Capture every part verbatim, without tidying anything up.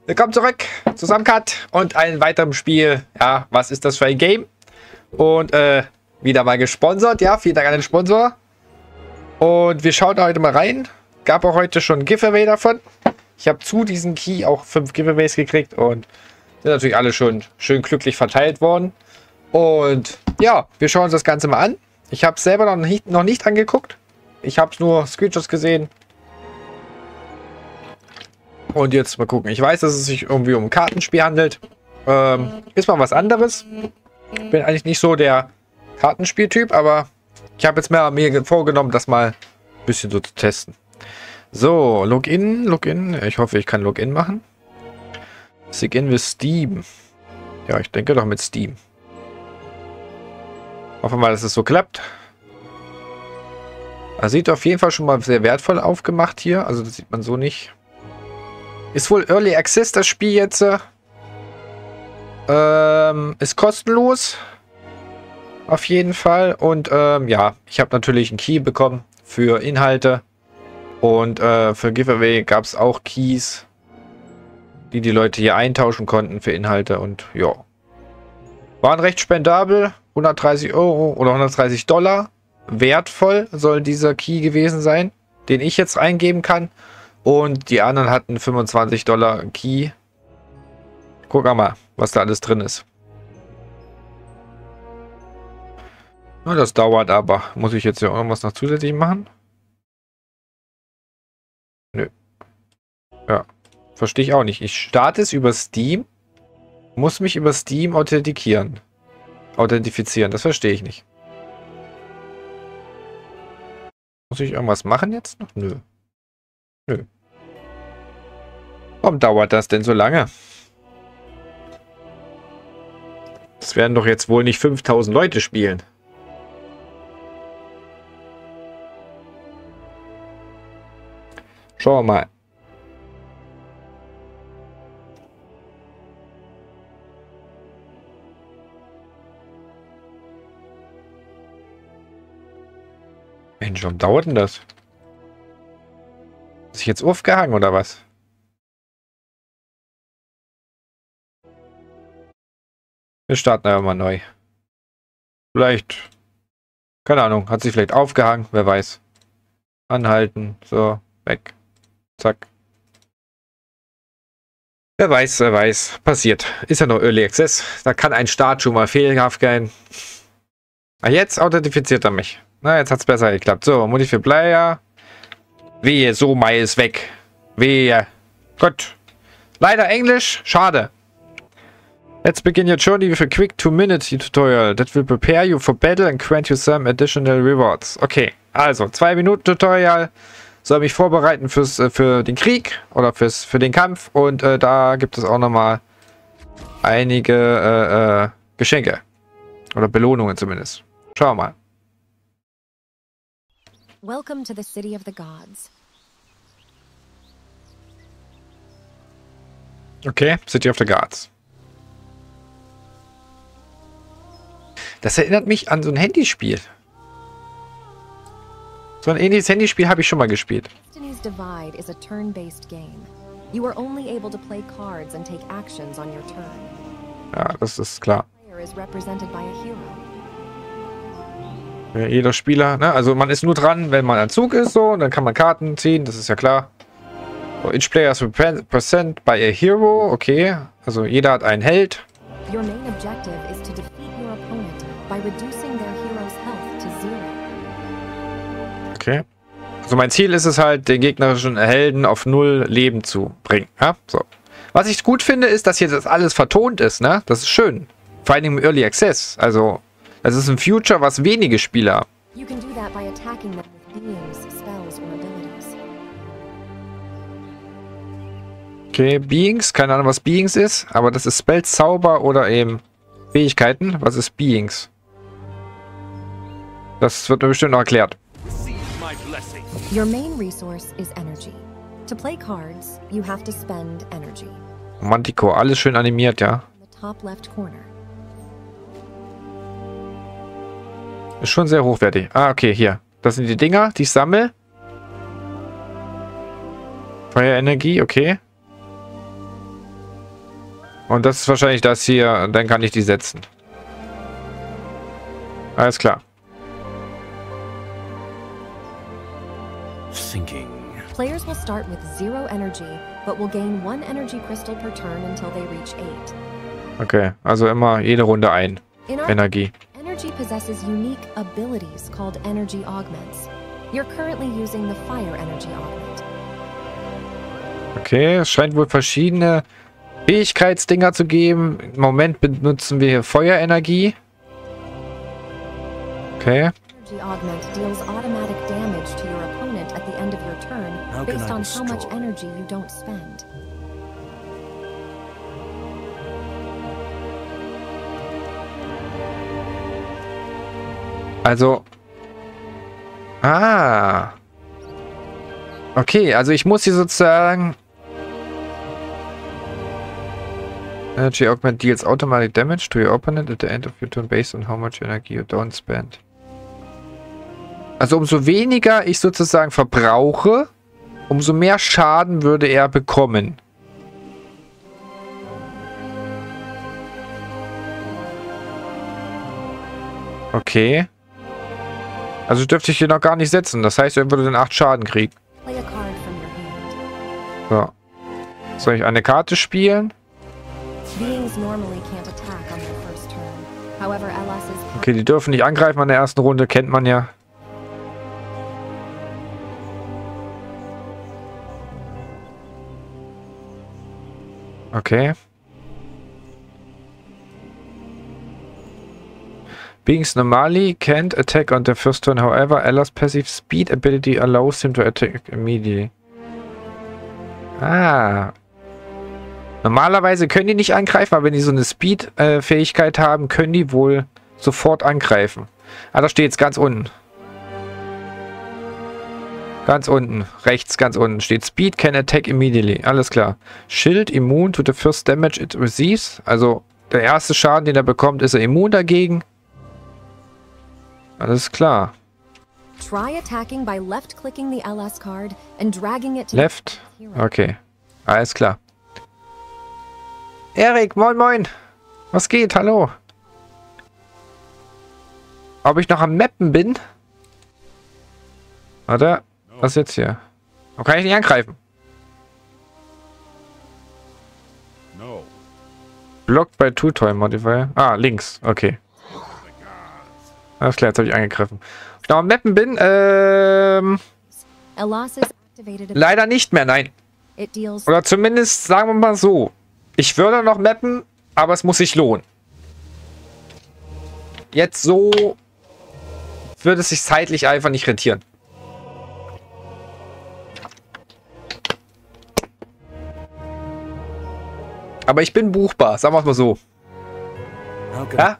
Willkommen zurück zu Samcat und einem weiteren Spiel. Ja, was ist das für ein Game? Und äh, wieder mal gesponsert. Ja, vielen Dank an den Sponsor. Und wir schauen heute mal rein. Gab auch heute schon ein Giveaway davon. Ich habe zu diesem Key auch fünf Giveaways gekriegt und sind natürlich alle schon schön glücklich verteilt worden. Und ja, wir schauen uns das Ganze mal an. Ich habe es selber noch nicht, noch nicht angeguckt. Ich habe nur Screenshots gesehen. Und jetzt mal gucken. Ich weiß, dass es sich irgendwie um ein Kartenspiel handelt. Ähm, ist mal was anderes. Ich bin eigentlich nicht so der Kartenspieltyp, aber ich habe jetzt mal mir vorgenommen, das mal ein bisschen so zu testen. So, Login, Login. Ich hoffe, ich kann Login machen. Sign with Steam. Ja, ich denke doch mit Steam. Hoffen wir mal, dass es so klappt. Das sieht auf jeden Fall schon mal sehr wertvoll aufgemacht hier. Also das sieht man so nicht. Ist wohl Early Access das Spiel jetzt. Ähm, ist kostenlos. Auf jeden Fall. Und ähm, ja, ich habe natürlich einen Key bekommen für Inhalte. Und äh, für Giveaway gab es auch Keys, die die Leute hier eintauschen konnten für Inhalte. Und ja, waren recht spendabel. hundertdreißig Euro oder hundertdreißig Dollar. Wertvoll soll dieser Key gewesen sein, den ich jetzt eingeben kann. Und die anderen hatten fünfundzwanzig Dollar Key. Guck mal, was da alles drin ist. Na, das dauert aber. Muss ich jetzt ja irgendwas noch zusätzlich machen? Nö. Ja, verstehe ich auch nicht. Ich starte es über Steam. Muss mich über Steam authentikieren. Authentifizieren, das verstehe ich nicht. Muss ich irgendwas machen jetzt noch? Nö. Nö. Warum dauert das denn so lange? Das werden doch jetzt wohl nicht fünftausend Leute spielen. Schauen wir mal. Mensch, warum dauert denn das? Ist ich jetzt aufgehangen oder was? Wir starten einfach mal neu. Vielleicht, keine Ahnung, hat sich vielleicht aufgehangen, wer weiß. Anhalten, so, weg. Zack. Wer weiß, wer weiß. Passiert. Ist ja noch Early Access. Da kann ein Start schon mal fehlerhaft gehen. Ah, jetzt authentifiziert er mich. Na, jetzt hat es besser geklappt. So, Modify Player. Wehe, so Mai ist weg. Wehe. Gut. Leider Englisch. Schade. Let's begin your journey with a quick two-minute tutorial that will prepare you for battle and grant you some additional rewards. Okay, also zwei Minuten Tutorial soll mich vorbereiten fürs äh, für den Krieg oder fürs für den Kampf und äh, da gibt es auch nochmal einige äh, äh, Geschenke oder Belohnungen zumindest. Schauen wir mal. Welcome to the city of the gods. Okay, City of the Gods. Das erinnert mich an so ein Handyspiel. So ein ähnliches Handyspiel habe ich schon mal gespielt. Destiny's Divide is a turn-based game. You are only able to play cards and take actions on your turn. Ja, das ist klar. The player is represented by a hero. Ja, jeder Spieler, ne? Also man ist nur dran, wenn man ein Zug ist, so, und dann kann man Karten ziehen, das ist ja klar. So, each player is represented by a hero, okay. Also jeder hat einen Held. Your main objective is to defeat your opponent by reducing their hero's health to zero. Okay. Also mein Ziel ist es halt, den gegnerischen Helden auf null Leben zu bringen. Ja, so. Was ich gut finde, ist, dass hier das alles vertont ist, ne? Das ist schön. Vor allem im Early Access. Also, das ist ein Future, was wenige Spieler haben. You can do that by attacking them with beings, spells or abilities. Okay, Beings. Keine Ahnung, was Beings ist, aber das ist Spells, Zauber oder eben Fähigkeiten. Was ist Beings? Das wird mir bestimmt noch erklärt. Your main resource is energy. To play cards, you have to spend energy. Manticore, alles schön animiert, ja. In the top left corner. Ist schon sehr hochwertig. Ah, okay, hier. Das sind die Dinger, die ich sammle. Feuerenergie, okay. Und das ist wahrscheinlich das hier. Dann kann ich die setzen. Alles klar. Thinking. Players will start with zero energy, but will gain one energy crystal per turn until they reach eight. Okay, also immer jede Runde ein. Energie. Energy possesses unique abilities called energy augments. You're currently using the fire energy augment. Okay, es scheint wohl verschiedene Fähigkeitsdinger zu geben. Im Moment benutzen wir hier Feuerenergie. Okay. Energy augment deals automatic damage to your opponent at the end of your turn based on how much energy you don't spend. Also. Ah. Okay, also ich muss hier sozusagen. Energy augment deals automatic damage to your opponent at the end of your turn based on how much energy you don't spend. Also umso weniger ich sozusagen verbrauche, umso mehr Schaden würde er bekommen. Okay. Also dürfte ich hier noch gar nicht setzen. Das heißt, er würde dann acht Schaden kriegen. So. Soll ich eine Karte spielen? Okay, die dürfen nicht angreifen in der ersten Runde, kennt man ja. Okay. Beings normally can't attack on the first turn, however, Ella's passive speed ability allows him to attack immediately. Ah. Normalerweise können die nicht angreifen, aber wenn die so eine Speed-Fähigkeit äh, haben, können die wohl sofort angreifen. Ah, da steht jetzt ganz unten. Ganz unten. Rechts, ganz unten steht Speed can attack immediately. Alles klar. Shield immune to the first damage it receives. Also der erste Schaden, den er bekommt, ist er immun dagegen. Alles klar. Try attacking by left-clicking the L S card and dragging it to Left? Okay. Alles klar. Erik, moin moin. Was geht? Hallo. Ob ich noch am Mappen bin? Warte. Was jetzt hier? Warum kann ich nicht angreifen? No. Blocked by Two-Toy Modifier. Ah, links. Okay. Alles klar, jetzt habe ich angegriffen. Ob ich noch am Mappen bin? Ähm... Leider nicht mehr, nein. Oder zumindest, sagen wir mal so. Ich würde noch mappen, aber es muss sich lohnen. Jetzt so würde es sich zeitlich einfach nicht rentieren. Aber ich bin buchbar, sagen wir es mal so. Ja?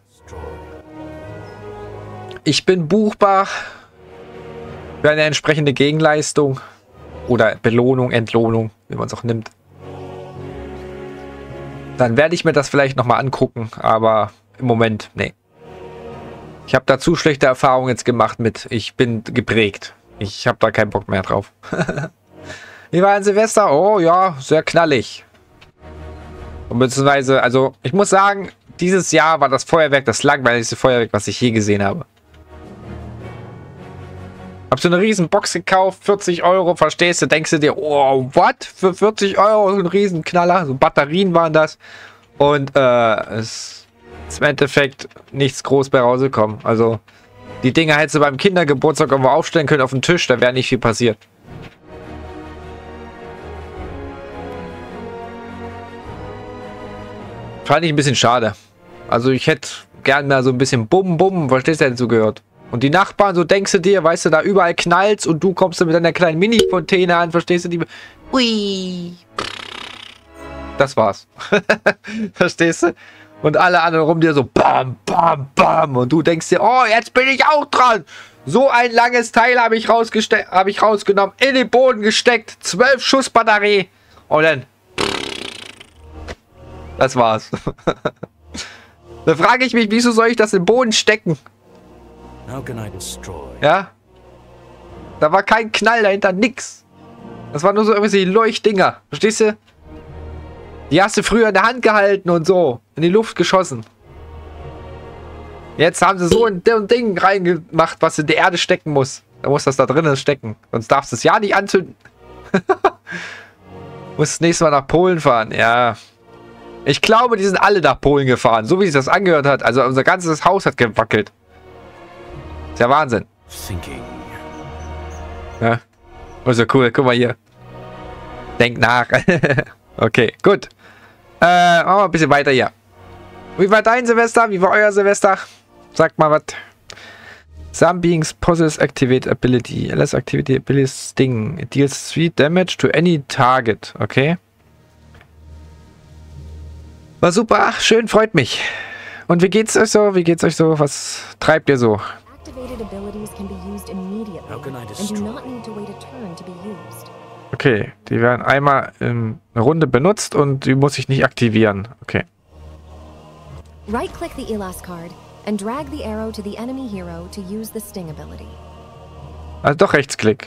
Ich bin buchbar für eine entsprechende Gegenleistung oder Belohnung, Entlohnung, wie man es auch nimmt. Dann werde ich mir das vielleicht nochmal angucken, aber im Moment, nee. Ich habe da zu schlechte Erfahrungen jetzt gemacht mit, ich bin geprägt. Ich habe da keinen Bock mehr drauf. Wie war ein Silvester? Oh ja, sehr knallig. Und beziehungsweise, also ich muss sagen, dieses Jahr war das Feuerwerk das langweiligste Feuerwerk, was ich je gesehen habe. Hab so eine riesen Box gekauft, vierzig Euro, verstehst du? Denkst du dir, oh, was? Für vierzig Euro so ein riesen Knaller? So Batterien waren das. Und äh, es ist im Endeffekt nichts groß bei rausgekommen. Also, die Dinger hättest du beim Kindergeburtstag irgendwo aufstellen können auf den Tisch, da wäre nicht viel passiert. Fand ich ein bisschen schade. Also, ich hätte gern mal so ein bisschen Bum Bum, verstehst du, dazu gehört. Und die Nachbarn, so denkst du dir, weißt du, da überall knallt's und du kommst mit deiner kleinen Mini-Fontäne an, verstehst du, die... Ui. Das war's. Verstehst du? Und alle anderen rum dir so bam, bam, bam. Und du denkst dir, oh, jetzt bin ich auch dran. So ein langes Teil habe ich, hab ich rausgenommen, in den Boden gesteckt, zwölf Schuss Batterie. Und dann... Das war's. Da frage ich mich, wieso soll ich das im Boden stecken? Ja? Da war kein Knall dahinter, nix. Das waren nur so irgendwelche Leuchtdinger. Verstehst du? Die hast du früher in der Hand gehalten und so. In die Luft geschossen. Jetzt haben sie so ein Ding reingemacht, was in die Erde stecken muss. Da muss das da drinnen stecken. Sonst darfst du es ja nicht anzünden. Muss das nächste Mal nach Polen fahren. Ja. Ich glaube, die sind alle nach Polen gefahren. So wie sich das angehört hat. Also unser ganzes Haus hat gewackelt. Ist ja Wahnsinn. Thinking. Ja. Also cool. Guck mal hier. Denk nach. Okay, gut. Äh, machen wir ein bisschen weiter hier. Wie war dein Silvester? Wie war euer Silvester? Sagt mal was. Some beings possess activate ability. Less activity ability sting. It deals three damage to any target. Okay. War super. Schön, freut mich. Und wie geht's euch so? Wie geht's euch so? Was treibt ihr so? Okay, die werden einmal in einer Runde benutzt und die muss ich nicht aktivieren. Okay. Right-click the Elas card and drag the arrow to the enemy hero to use the sting ability. Also doch Rechtsklick.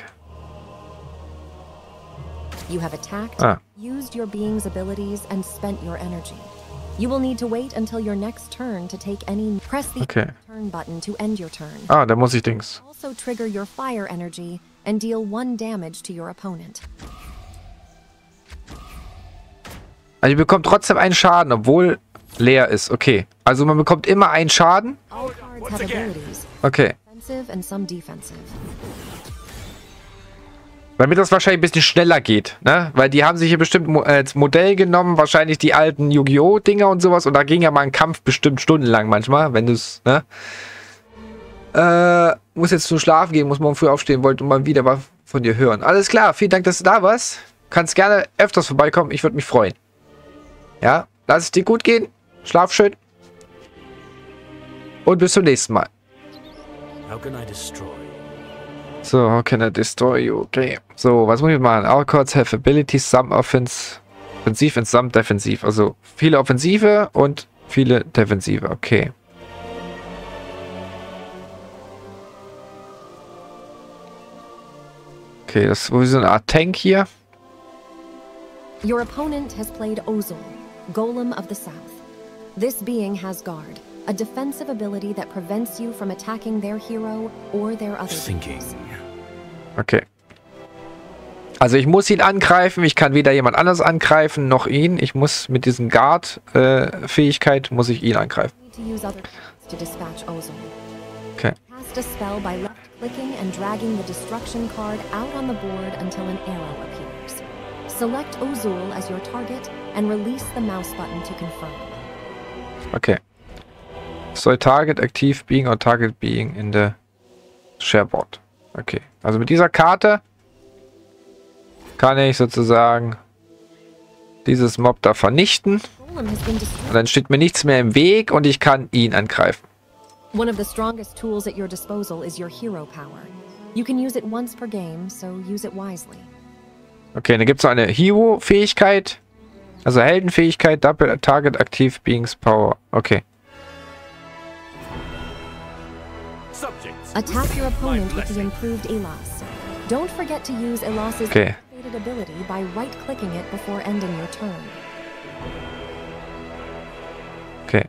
You have attacked, ah. used your being's abilities and spent your energy. You will need to wait until your next turn to take any. Press the okay. turn button to end your turn. Ah, da muss ich Dings. Also trigger your fire energy and deal one damage to your opponent. Also ihr bekommt trotzdem einen Schaden, obwohl leer ist. Okay. Also man bekommt immer einen Schaden. Okay. Damit das wahrscheinlich ein bisschen schneller geht, ne? Weil die haben sich hier bestimmt als Modell genommen, wahrscheinlich die alten Yu-Gi-Oh! Dinger und sowas. Und da ging ja mal ein Kampf bestimmt stundenlang manchmal, wenn du es, ne? Äh, muss jetzt zum Schlafen gehen, muss morgen früh aufstehen, wollte mal wieder was von dir hören. Alles klar, vielen Dank, dass du da warst. Kannst gerne öfters vorbeikommen, ich würde mich freuen. Ja, lass es dir gut gehen. Schlaf schön. Und bis zum nächsten Mal. How can I destroy? So, how can I destroy you? Okay. So, was muss ich machen? All cards have abilities, some offense, offensiv and some defensiv. Also viele Offensive und viele Defensive. Okay. Okay, das ist wohl so eine Art Tank hier. Your opponent has played Ozul, Golem of the South. This being has guard, a defensive ability that prevents you from attacking their hero or their other heroes. Okay. Also ich muss ihn angreifen, ich kann weder jemand anders angreifen, noch ihn. Ich muss mit diesem Guard-Fähigkeit, äh, muss ich ihn angreifen. Okay. Cast a spell by left-clicking and dragging the destruction card out on the board until an arrow appears. Select Ozul as your target and release the mouse button to confirm. Okay. Soll Target active being or Target being in the Shareboard. Okay. Also mit dieser Karte kann ich sozusagen dieses Mob da vernichten. Und dann steht mir nichts mehr im Weg und ich kann ihn angreifen. One of the strongest tools at your disposal is your hero power. You can use it once per game, so use it wisely. Okay, dann gibt es noch eine Hero-Fähigkeit. Also Heldenfähigkeit, Double Target Active Beings Power. Okay. Attack your opponent with the improved Elas. Don't forget to use Elas's okay. activated ability by right-clicking it before ending your turn. Okay.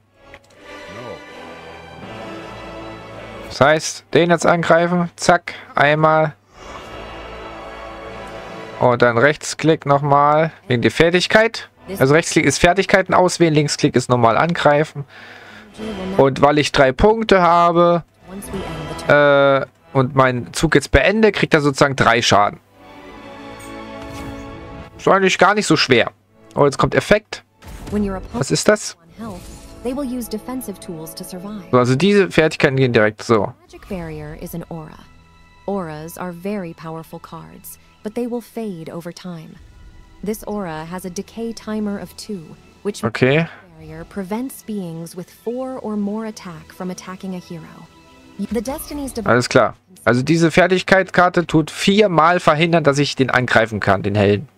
Das heißt, den jetzt angreifen. Zack, einmal. Und dann Rechtsklick nochmal wegen der Fertigkeit. Also Rechtsklick ist Fertigkeiten auswählen, Linksklick ist normal angreifen. Und weil ich drei Punkte habe äh, und meinen Zug jetzt beende, kriegt er sozusagen drei Schaden. Ist eigentlich gar nicht so schwer. Oh, jetzt kommt Effekt. Was ist das? So, also diese Fertigkeiten gehen direkt so. Magic Barrier is an aura. Auras are very powerful cards, but they will fade over time. This aura has a decay timer of two, which okay. barrier prevents beings with four or more attack from attacking a hero. The Destiny's Alles klar. Also diese Fertigkeitskarte tut viermal verhindern, dass ich den angreifen kann, den Helden.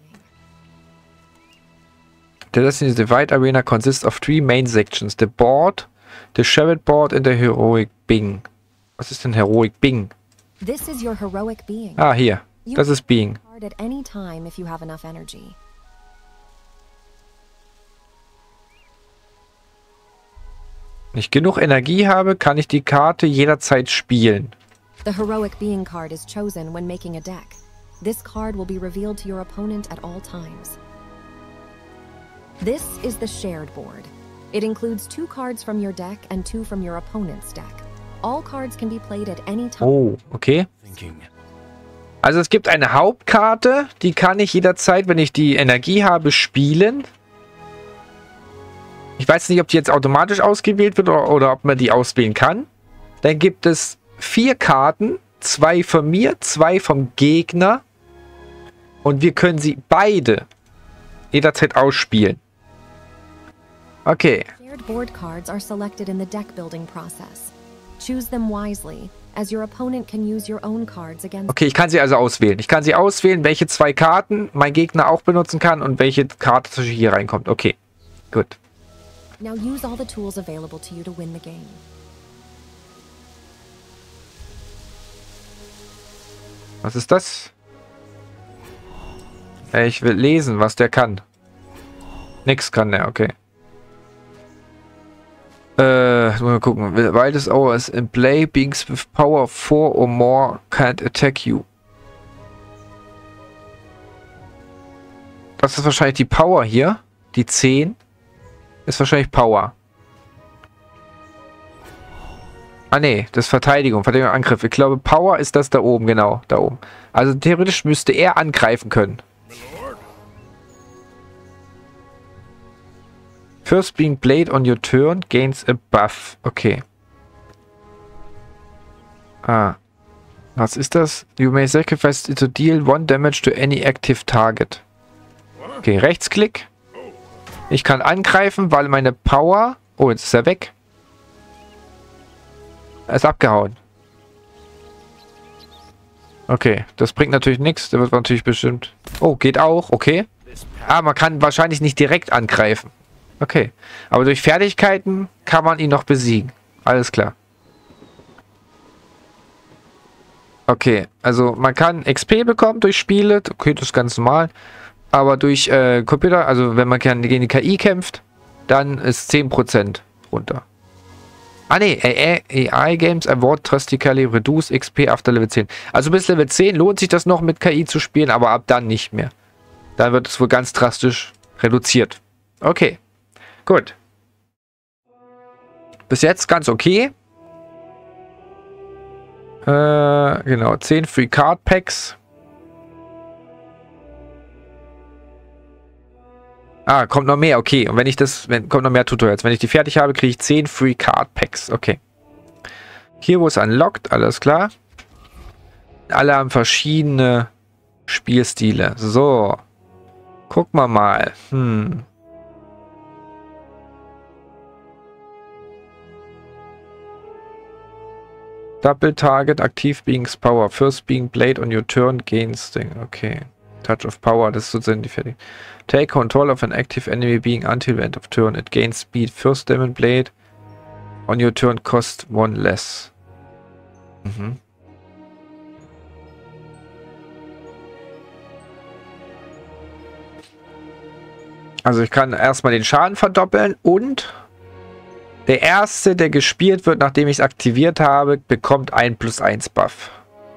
The Destiny's Divide Arena consists of three main sections. The board, the Chariot board and the Heroic Being. Was ist denn Heroic Being? This is your heroic being. Ah, hier. Das ist Being. At any time if you have enough energy. Wenn ich genug Energie habe, kann ich die Karte jederzeit spielen. The Heroic Being card is chosen when making a deck. This card will be revealed to your opponent at all times. This is the shared board. It includes two cards from your deck and two from your opponent's deck. All cards can be played at any time. Oh, okay. Thinking. Also es gibt eine Hauptkarte, die kann ich jederzeit, wenn ich die Energie habe, spielen. Ich weiß nicht, ob die jetzt automatisch ausgewählt wird oder, oder ob man die auswählen kann. Dann gibt es vier Karten, zwei von mir, zwei vom Gegner. Und wir können sie beide jederzeit ausspielen. Okay. Shared board cards are selected in the deck building process. Choose them wisely, as your opponent can use your own cards against. Okay, ich kann sie also auswählen. Ich kann sie auswählen, welche zwei Karten mein Gegner auch benutzen kann und welche Karte zwischen hier reinkommt. Okay, gut. Now use all the tools available to you to win the game. Was ist das? Hey, ich will lesen, was der kann. Nix kann der, okay. Äh, mal gucken. Wildest Hour is in play. Beings with power four or more can't attack you. Das ist wahrscheinlich die Power hier. Die zehn. Ist wahrscheinlich Power. Ah ne, das ist Verteidigung. Verteidigung, Angriff. Ich glaube, Power ist das da oben, genau. Da oben. Also theoretisch müsste er angreifen können. First being played on your turn gains a buff. Okay. Ah. Was ist das? You may sacrifice it to deal one damage to any active target. Okay, Rechtsklick. Ich kann angreifen, weil meine Power... Oh, jetzt ist er weg. Er ist abgehauen. Okay, das bringt natürlich nichts. Der wird natürlich bestimmt... Oh, geht auch. Okay. Ah, man kann wahrscheinlich nicht direkt angreifen. Okay. Aber durch Fertigkeiten kann man ihn noch besiegen. Alles klar. Okay, also man kann X P bekommen durch Spiele. Okay, das ist ganz normal. Aber durch äh, Computer, also wenn man gegen die K I kämpft, dann ist zehn Prozent runter. Ah ne, A I Games Award drastically reduce X P after Level zehn. Also bis Level zehn lohnt sich das noch mit K I zu spielen, aber ab dann nicht mehr. Dann wird es wohl ganz drastisch reduziert. Okay, gut. Bis jetzt ganz okay. Äh, genau, zehn Free Card Packs. Ah, kommt noch mehr, okay. Und wenn ich das, wenn, kommt noch mehr Tutorials. Wenn ich die fertig habe, kriege ich zehn Free Card Packs. Okay. Heroes unlocked, alles klar. Alle haben verschiedene Spielstile. So. Gucken wir mal. Hm. Double Target, Active Being's Power. First Being Played on your turn gains Ding. Okay. Touch of Power, das ist sozusagen die fertig. Take control of an active enemy being until the end of turn. It gains speed. First Demon Blade on your turn cost one less. Mhm. Also ich kann erstmal den Schaden verdoppeln und der erste, der gespielt wird, nachdem ich es aktiviert habe, bekommt ein plus eins Buff.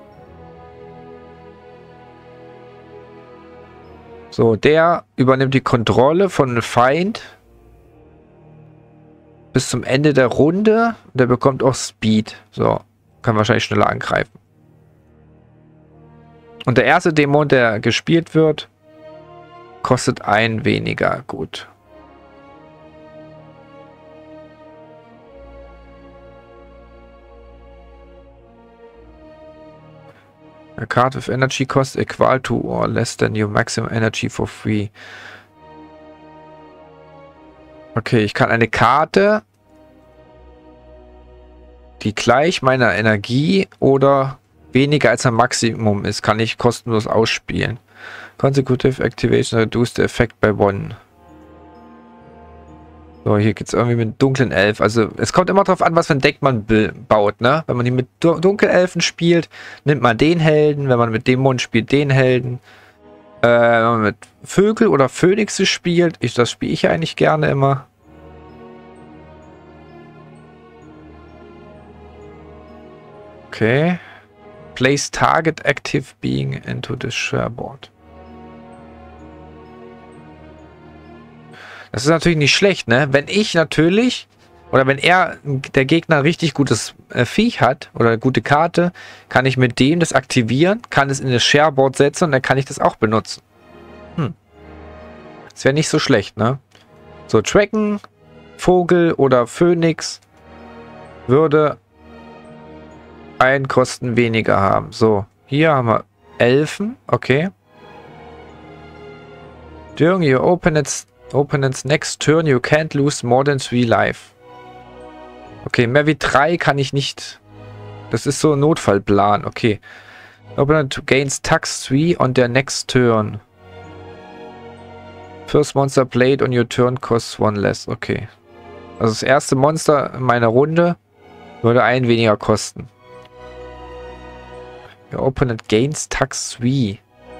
So, der übernimmt die Kontrolle von einem Feind bis zum Ende der Runde. Der bekommt auch Speed. So, kann wahrscheinlich schneller angreifen. Und der erste Dämon, der gespielt wird, kostet ein weniger. Gut. A card with energy cost equal to or less than your maximum energy for free. Okay, ich kann eine Karte, die gleich meiner Energie oder weniger als ein Maximum ist, kann ich kostenlos ausspielen. Consecutive Activation reduce the effect by one. So, hier geht es irgendwie mit dunklen Elf. Also, es kommt immer darauf an, was für ein Deck man baut, ne? Wenn man die mit Dunkelelfen spielt, nimmt man den Helden. Wenn man mit Dämonen spielt, den Helden. Äh, wenn man mit Vögel oder Phönixe spielt, ich, das spiele ich ja eigentlich gerne immer. Okay. Place target active being into the shareboard. Das ist natürlich nicht schlecht, ne? Wenn ich natürlich, oder wenn er, der Gegner, ein richtig gutes äh, Viech hat, oder eine gute Karte, kann ich mit dem das aktivieren, kann es in das Shareboard setzen und dann kann ich das auch benutzen. Hm. Das wäre nicht so schlecht, ne? So, tracken, Vogel oder Phönix würde ein Kosten weniger haben. So, hier haben wir Elfen, okay. During your opponent's, opponent's next turn, you can't lose more than three life. Okay, mehr wie drei kann ich nicht. Das ist so ein Notfallplan, okay. Opponent gains tax three on their next turn. First monster played on your turn costs one less, okay. Also das erste Monster in meiner Runde würde ein weniger kosten. Your opponent gains tax three.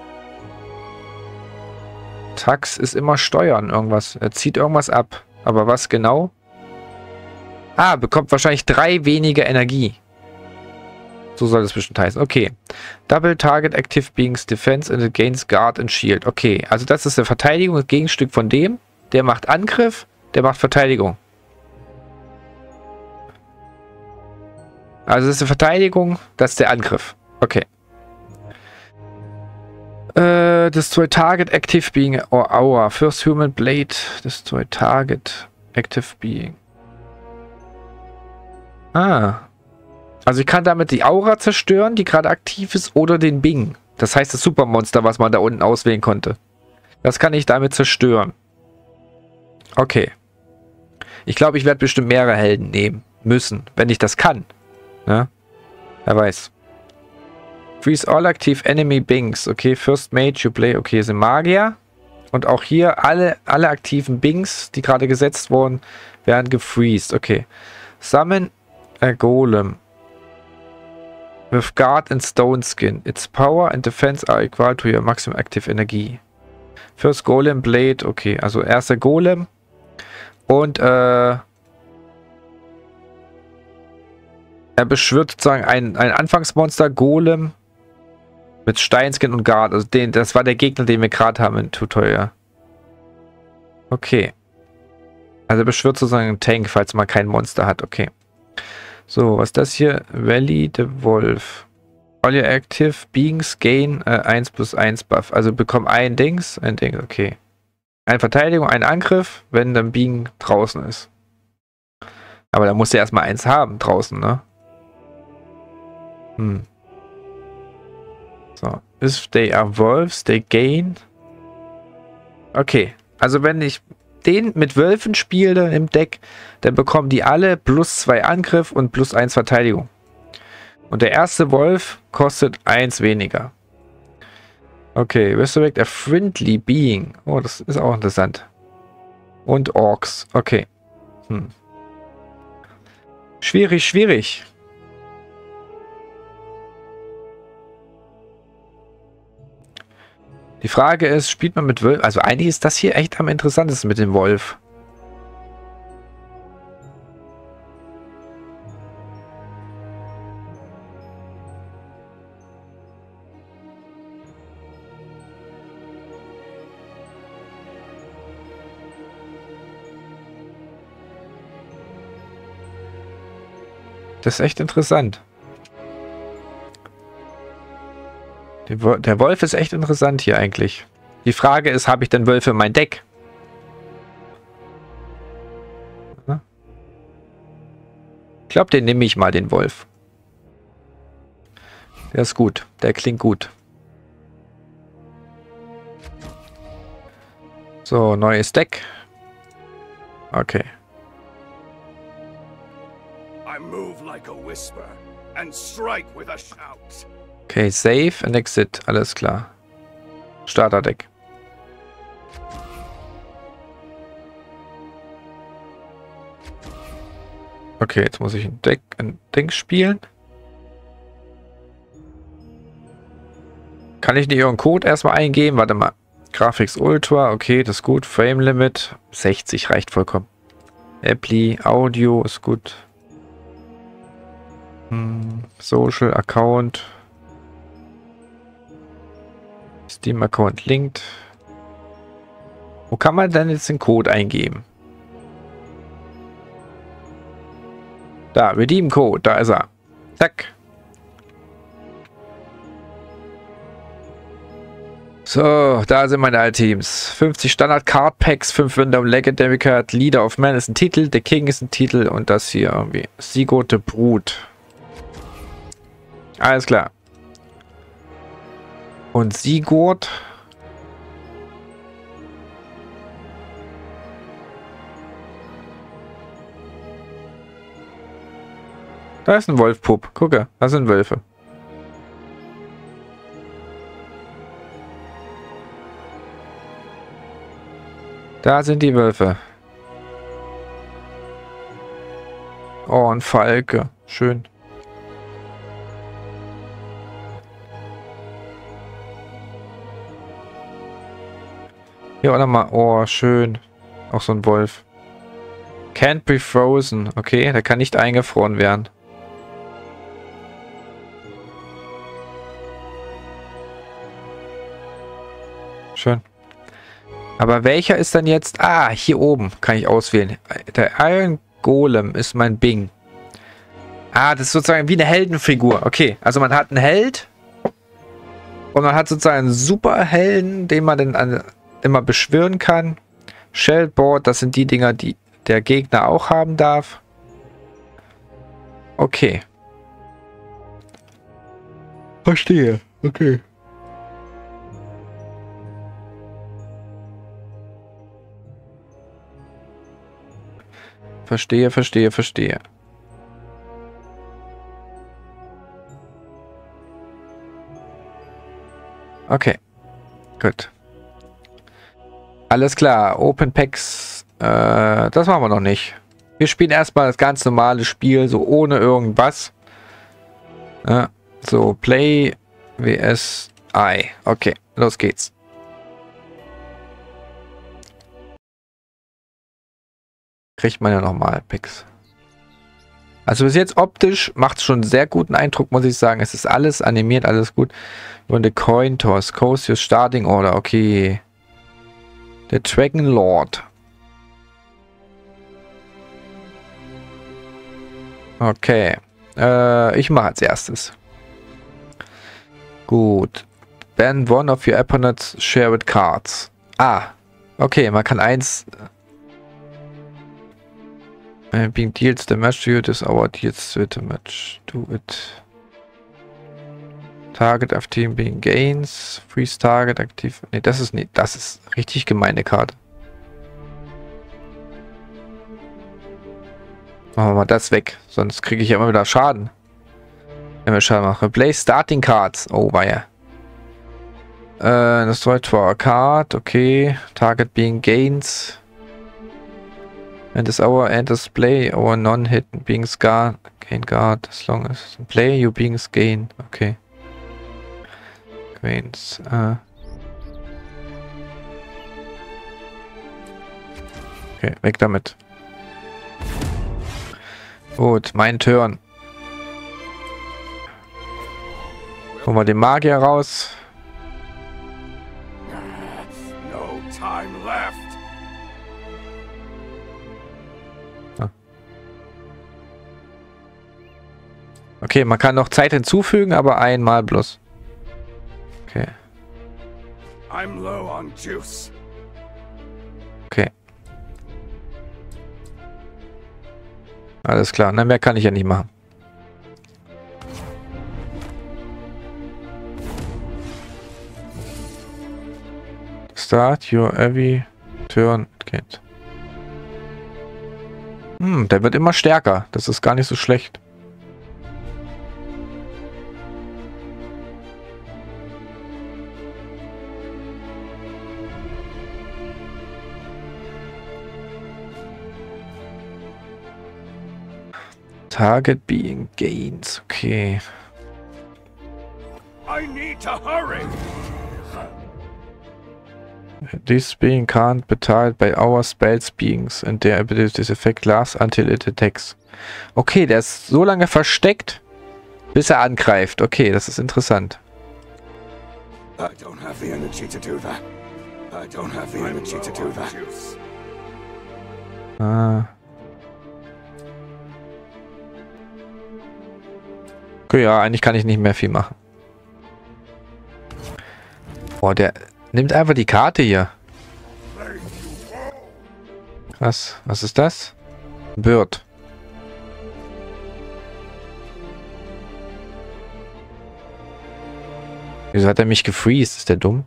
Tax ist immer Steuern, irgendwas. Er zieht irgendwas ab. Aber was genau? Ah, bekommt wahrscheinlich drei weniger Energie. So soll das bestimmt heißen. Okay. Double Target Active Beings Defense and it gains Guard and Shield. Okay, also das ist eine Verteidigung, das Gegenstück von dem. Der macht Angriff, der macht Verteidigung. Also das ist eine Verteidigung, das ist der Angriff. Okay. Äh, destroy Target Active Being or Aura. First Human Blade. Destroy Target Active Being. Ah. Also ich kann damit die Aura zerstören, die gerade aktiv ist, oder den Bing. Das heißt das Supermonster, was man da unten auswählen konnte. Das kann ich damit zerstören. Okay. Ich glaube, ich werde bestimmt mehrere Helden nehmen müssen, wenn ich das kann. Ja? Wer weiß. Freeze all active enemy Bings. Okay, First Mage you play. Okay, sind Magier. Und auch hier alle, alle aktiven Bings, die gerade gesetzt wurden, werden gefreezed. Okay. Summon a Golem. With Guard and Stone Skin. Its power and defense are equal to your maximum active Energie. First Golem Blade. Okay, also erster Golem. Und äh, er beschwört sozusagen ein, ein Anfangsmonster, Golem, mit Steinskin und Guard. Also den, das war der Gegner, den wir gerade haben im Tutorial. Okay. Also er beschwört sozusagen einen Tank, falls man kein Monster hat. Okay. So, was ist das hier? Valley the Wolf. All your active beings gain äh, eins plus eins Buff. Also bekommen ein Dings, ein Ding, okay. Eine Verteidigung, ein Angriff, wenn dann Being draußen ist. Aber da muss er erstmal eins haben draußen, ne? Hm. So. If they are wolves, they gain. Okay. Also wenn ich den mit Wölfen spiele im Deck, dann bekommen die alle plus zwei Angriff und plus eins Verteidigung. Und der erste Wolf kostet eins weniger. Okay, resurrect a friendly being. Oh, das ist auch interessant. Und Orks. Okay. Hm. Schwierig, schwierig. Die Frage ist, spielt man mit Wolf? Also eigentlich ist das hier echt am interessantesten mit dem Wolf. Das ist echt interessant. Der Wolf ist echt interessant hier eigentlich. Die Frage ist, habe ich denn Wölfe in mein Deck? Ich glaube, den nehme ich mal, den Wolf. Der ist gut. Der klingt gut. So, neues Deck. Okay. I move like a whisper and strike with a shout. Okay, Save and Exit. Alles klar. Starterdeck. Okay, jetzt muss ich ein Deck, ein Ding spielen. Kann ich nicht irgendeinen Code erstmal eingeben? Warte mal. Graphics Ultra. Okay, das ist gut. Frame Limit. sechzig reicht vollkommen. Appli, Audio ist gut. Hm, Social Account. Steam Account linked. Wo kann man denn jetzt den Code eingeben? Da, Redeem Code, da ist er. Zack. So, da sind meine Teams. fünfzig Standard Card Packs, fünf Random Legendary Card, Leader of Man ist ein Titel, The King ist ein Titel und das hier irgendwie. Sigurd the Brut. Alles klar. Und Sigurd. Da ist ein Wolfpup. Gucke, da sind Wölfe. Da sind die Wölfe. Oh, ein Falke. Schön. Hier auch nochmal. Oh, schön. Auch so ein Wolf. Can't be frozen. Okay, der kann nicht eingefroren werden. Schön. Aber welcher ist dann jetzt? Ah, hier oben kann ich auswählen. Der Iron Golem ist mein Bing. Ah, das ist sozusagen wie eine Heldenfigur. Okay, also man hat einen Held. Und man hat sozusagen einen Superhelden, den man dann an, immer beschwören kann. Shellboard, das sind die Dinger, die der Gegner auch haben darf. Okay. Verstehe. Okay. Verstehe, verstehe, verstehe. Okay. Gut. Alles klar. Open Packs. Äh, das machen wir noch nicht. Wir spielen erstmal das ganz normale Spiel, so ohne irgendwas. Ja, so, Play vs I. Okay, los geht's. Kriegt man ja nochmal Picks. Also bis jetzt optisch macht es schon einen sehr guten Eindruck, muss ich sagen. Es ist alles animiert, alles gut. Und der Coin Toss, Cosius Starting Order, okay. Der Dragon Lord. Okay. Äh, ich mache als erstes. Gut. Ban one of your opponent's shared cards. Ah. Okay, man kann eins... Uh, being deals the match to you, this hour deals with the match. Do it. Target of team being gains. Freeze target aktiv. Ne, das ist nicht. Das ist richtig gemeine Karte. Machen wir mal das weg. Sonst kriege ich ja immer wieder Schaden. Wenn wir Schaden machen. Play starting cards. Oh, war ja. Äh, destroy for a card. Okay. Target being gains. And this hour enters play, our non-hit being guard, gain guard, as long as play, you being gain. Okay. Gains. Uh. Okay, weg damit. Gut, mein Turn. Holen wir den Magier raus. No time left. Okay, man kann noch Zeit hinzufügen, aber einmal bloß. Okay. I'm low on juice. Okay. Alles klar, na mehr kann ich ja nicht machen. Start your every turn. Okay. Hm, der wird immer stärker. Das ist gar nicht so schlecht. Target being gains. Okay. I need to hurry. This being can't be targeted by our spells beings and their ability this effect lasts until it attacks. Okay, der ist so lange versteckt, Bis er angreift. Okay, das ist interessant. I don't have the energy to do that. I don't have the energy to do that. Ah. Okay, ja, eigentlich kann ich nicht mehr viel machen. Boah, der nimmt einfach die Karte hier. Krass. Was ist das? Bird. Wieso hat er mich gefreezed? Ist der dumm?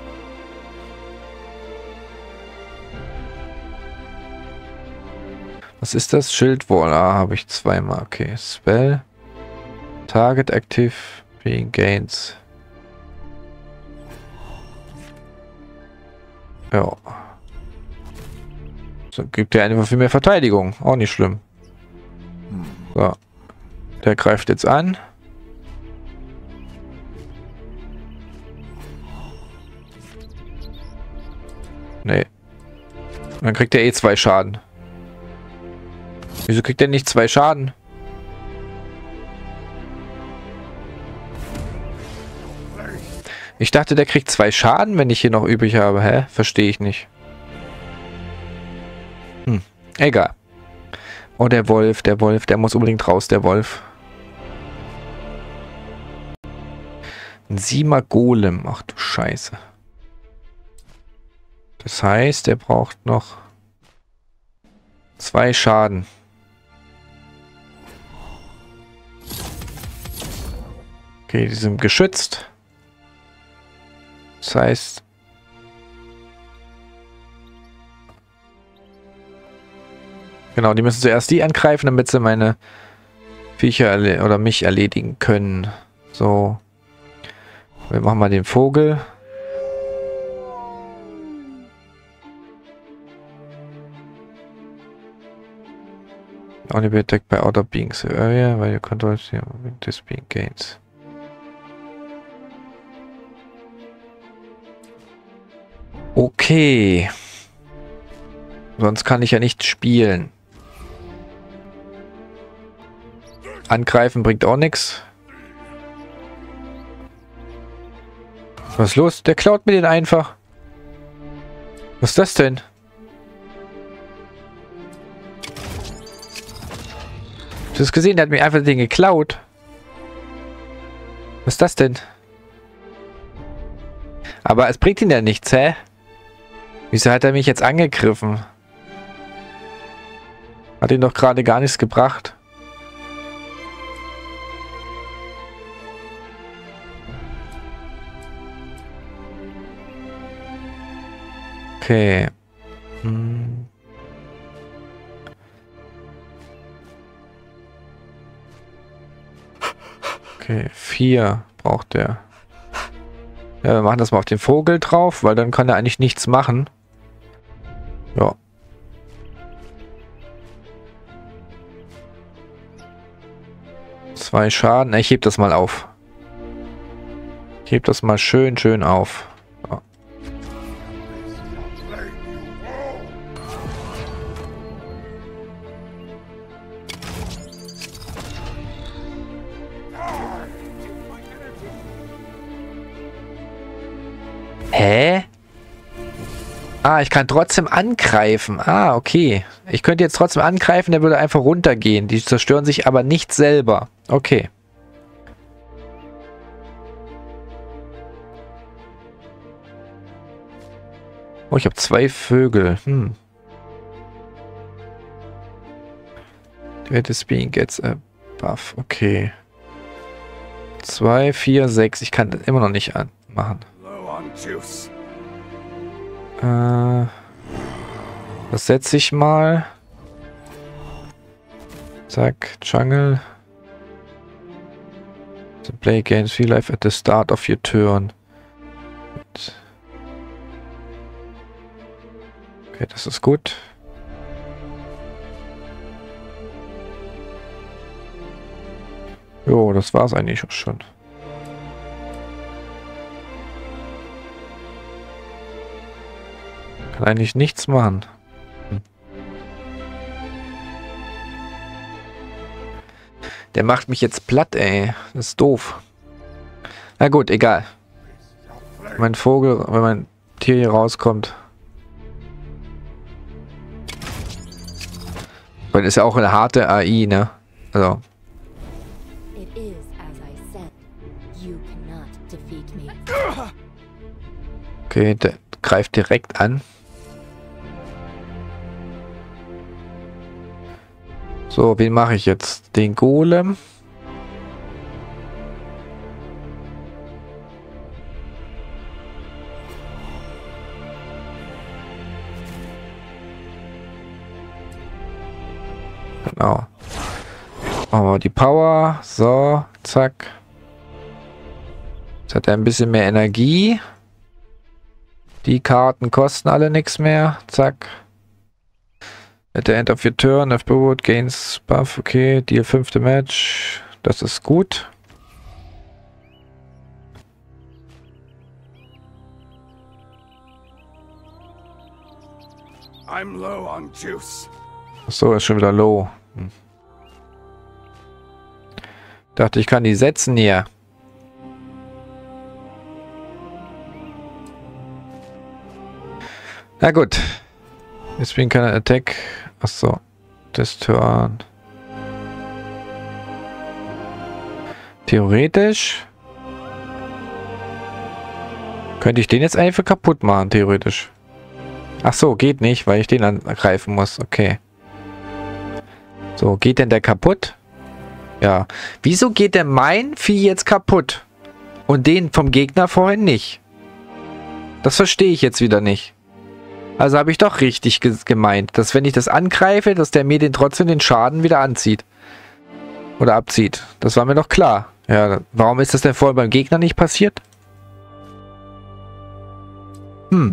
Was ist das? Schildwall. Ah, habe ich zweimal. Okay. Spell. Target active. Being gains. Ja. So, gibt er einfach viel mehr Verteidigung. Auch nicht schlimm. So. Der greift jetzt an. Nee. Dann kriegt er eh zwei Schaden. Wieso kriegt er nicht zwei Schaden? Ich dachte, der kriegt zwei Schaden, wenn ich hier noch übrig habe. Hä? Verstehe ich nicht. Hm. Egal. Oh, der Wolf, der Wolf, der muss unbedingt raus, der Wolf. Ein Siemer Golem. Ach du Scheiße. Das heißt, er braucht noch zwei Schaden. Okay, die sind geschützt. Das heißt... Genau, die müssen zuerst die angreifen, damit sie meine Viecher oder mich erledigen können. So. Wir machen mal den Vogel. Only be attacked by other beings area, while you control this being gains. Okay. Sonst kann ich ja nicht spielen. Angreifen bringt auch nichts. Was ist los? Der klaut mir den einfach. Was ist das denn? Du hast gesehen, der hat mir einfach den geklaut. Was ist das denn? Aber es bringt ihn ja nichts, hä? Wieso hat er mich jetzt angegriffen? Hat ihn doch gerade gar nichts gebracht. Okay. Hm. Okay, vier braucht der. Ja, wir machen das mal auf den Vogel drauf, weil dann kann er eigentlich nichts machen. Ja. Zwei Schaden. Ich heb das mal auf. Ich heb das mal schön, schön auf. Ja. Hä? Ah, ich kann trotzdem angreifen. Ah, okay. Ich könnte jetzt trotzdem angreifen, der würde einfach runtergehen. Die zerstören sich aber nicht selber. Okay. Oh, ich habe zwei Vögel. Hm. This being gets a buff. Okay. Zwei, vier, sechs. Ich kann das immer noch nicht anmachen. Äh, das setze ich mal. Zack, Jungle. So play games free life at the start of your turn. Okay, das ist gut. Jo, das war's eigentlich schon. Kann eigentlich nichts machen. Hm. Der macht mich jetzt platt, ey. Das ist doof. Na gut, egal. Mein Vogel, wenn mein Tier hier rauskommt. Weil ist ja auch eine harte A I, ne? Also. Okay, der greift direkt an. So, wen mache ich jetzt? Den Golem. Genau. Machen wir die Power. So, zack. Jetzt hat er ein bisschen mehr Energie. Die Karten kosten alle nichts mehr. Zack. At the end of your turn, if Boot gains buff. Okay, deal fünfte Match. Das ist gut. I'm low on juice. Achso, ist schon wieder low. Hm. Dachte, ich kann die setzen hier. Na gut. Jetzt bin ich kein Attack. Achso. Das Turn. Theoretisch. Könnte ich den jetzt einfach kaputt machen, theoretisch. Achso, geht nicht, weil ich den angreifen muss. Okay. So, geht denn der kaputt? Ja. Wieso geht denn mein Vieh jetzt kaputt? Und den vom Gegner vorhin nicht? Das verstehe ich jetzt wieder nicht. Also habe ich doch richtig ge gemeint, dass wenn ich das angreife, dass der mir den trotzdem den Schaden wieder anzieht. Oder abzieht. Das war mir doch klar. Ja, warum ist das denn vorhin beim Gegner nicht passiert? Hm.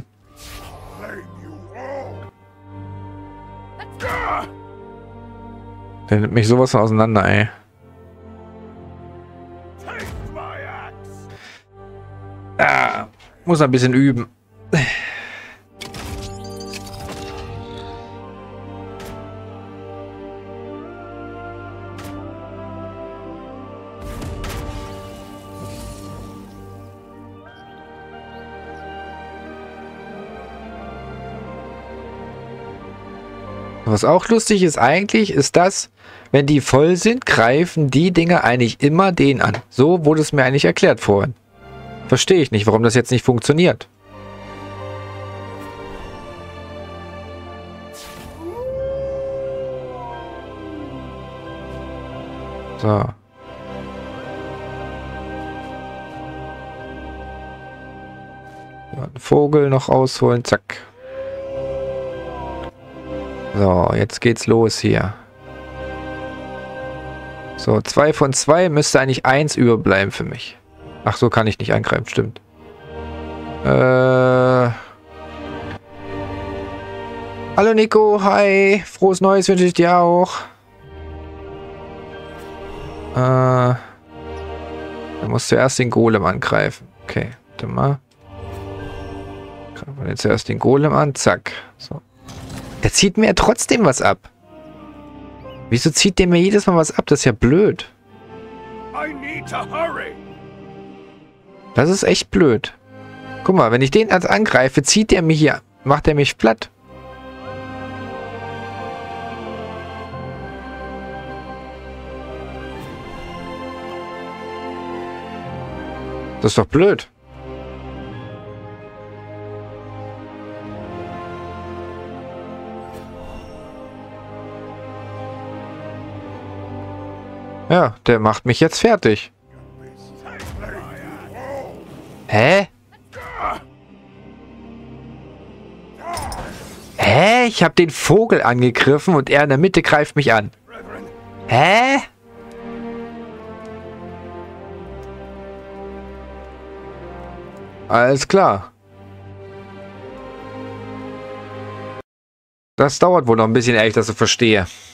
Der nimmt mich sowas von auseinander, ey. Ah, muss ein bisschen üben. Was auch lustig ist eigentlich, ist das, wenn die voll sind, greifen die Dinger eigentlich immer den an. So wurde es mir eigentlich erklärt vorhin. Verstehe ich nicht, warum das jetzt nicht funktioniert. So. Einen Vogel noch ausholen, zack. So, jetzt geht's los hier. So, zwei von zwei müsste eigentlich eins überbleiben für mich. Ach, so kann ich nicht angreifen, stimmt. Äh. Hallo Nico, hi. Frohes Neues wünsche ich dir auch. Äh. Er muss zuerst den Golem angreifen. Okay, warte mal. Greifen wir jetzt zuerst den Golem an, zack. So. Der zieht mir ja trotzdem was ab. Wieso zieht der mir jedes Mal was ab? Das ist ja blöd. Das ist echt blöd. Guck mal, wenn ich den als angreife, zieht der mich hier, macht er mich platt. Das ist doch blöd. Ja, der macht mich jetzt fertig. Hä? Hä? Ich habe den Vogel angegriffen und er in der Mitte greift mich an. Hä? Alles klar. Das dauert wohl noch ein bisschen, ehrlich, dass ich verstehe.